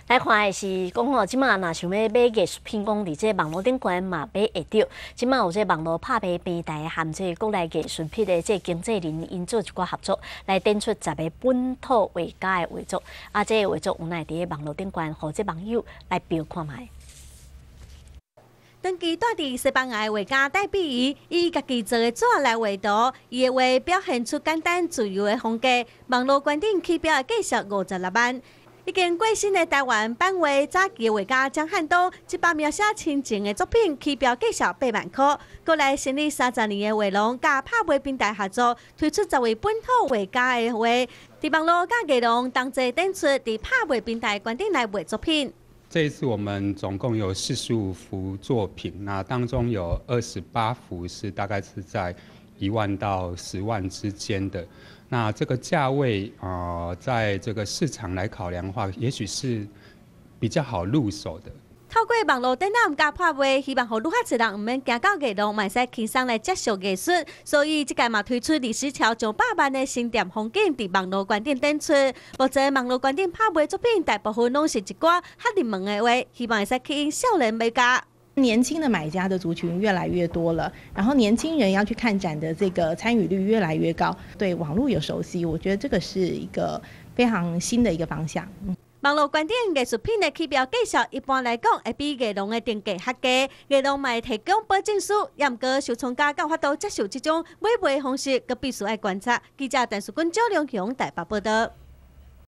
来看的是讲吼，即马若想要买艺术品，讲伫这网络顶悬嘛买会着。即马有这网络拍卖平台含这国内艺术品的这经纪人，因做一寡合作，来展出10个本土画家的画作。啊，这个画作有奈伫网络顶悬，互这网友来标看卖。 长期住伫西班牙的画家戴比仪，以家己做的纸来画图，伊的画表现出简单自由的风格。网络观点起标的价值56万。已经过身的台湾版画早期的画家江汉东，一把描写亲情的作品起标价值8万块。过来成立30年的画廊，甲拍卖平台合作，推出10位本土画家的画，伫网络甲艺廊同齐展出伫拍卖平台观点来画作品。 这一次我们总共有45幅作品，那当中有28幅是大概是在1万到10万之间的。那这个价位在这个市场来考量的话，也许是比较好入手的。 透过网络展览加拍卖，希望予愈较侪人毋免行到艺廊，嘛使轻松来接受艺术。所以即届嘛推出20条上100万的新店风景伫网络观点展出。目前网络观点拍卖作品大部分拢是一寡较热门的画，希望会使吸引少年买家。 年轻的买家的族群越来越多了，然后年轻人要去看展的这个参与率越来越高，对网络有熟悉，我觉得这个是一个非常新的一个方向。 网络观点艺术品的起标价值一般来讲会比艺廊的定价较低，艺廊嘛会提供保证书，也毋过收藏家有法度接受这种买卖方式，佮必须爱观察。记者陈淑君、周良雄台北报道。